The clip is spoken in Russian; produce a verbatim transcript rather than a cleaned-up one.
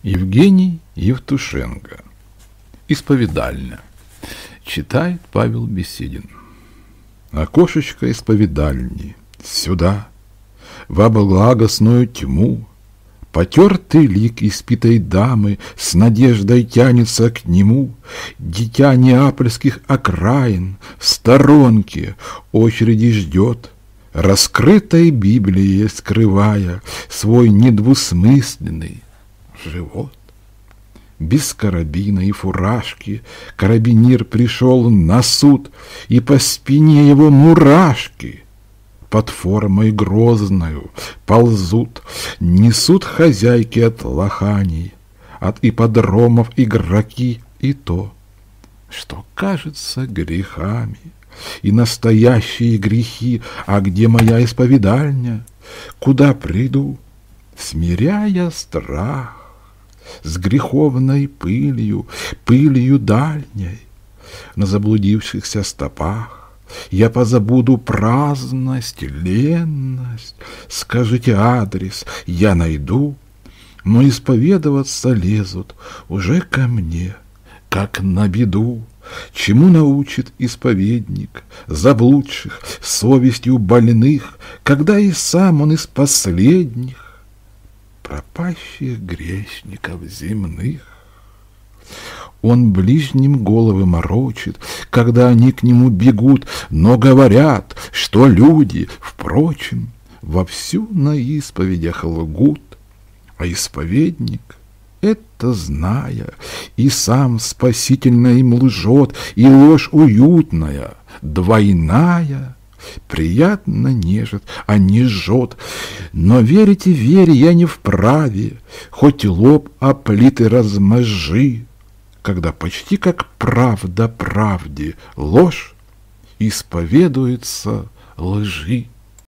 Евгений Евтушенко. Исповедальня. Читает Павел Беседин. Окошечко исповедальни, сюда, во благостную тьму, потертый лик испитой дамы с надеждой тянется к нему. Дитя неапольских окраин в сторонке очереди ждет, раскрытой Библией скрывая свой недвусмысленный живот. Без карабина и фуражки карабинер пришел на суд, и по спине его мурашки под формой грозною ползут, несут хозяйки от лоханий, от ипподромов игроки и то, что кажется грехами, и настоящие грехи. А где моя исповедальня? Куда приду, смиряя страх с греховной пылью, пылью дальней на заблудившихся стопах? Я позабуду праздность, ленность. Скажите адрес, я найду, но исповедоваться лезут уже ко мне, как на беду. Чему научит исповедник заблудших, совестью больных, когда и сам он из последних пропащих грешников земных? Он ближним головы морочит, когда они к нему бегут, но говорят, что люди, впрочем, вовсю на исповедях лгут. А исповедник, это зная, и сам спасительно им лжет, и ложь уютная, двойная, приятно нежит, а не жжет. Но верите, вере я не вправе, хоть лоб о плиты размажи, когда почти как правда правде ложь исповедуется лжи.